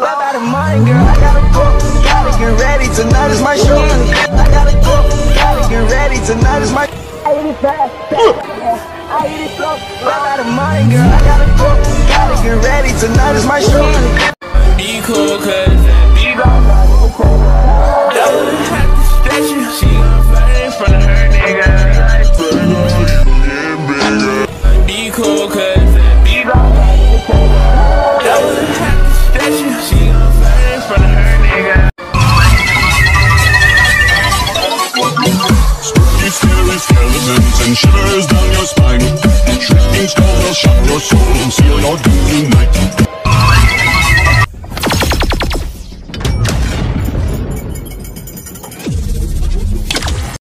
Grab out of money, girl, I gotta go. Gotta get ready, tonight is my show. I gotta go, gotta get ready, tonight is my. I eat it fast, I eat it slow. Grab out of money, girl, I gotta go. Gotta get ready, tonight is my show. Be cool, cause be gon' she gon' flirt in front of her nigga. Be cool, cause be gon' she gon' flirt in front of her nigga. Spooky, scary skeletons and shivers down your spine. Shrieking skulls will shock your soul, seal your doom.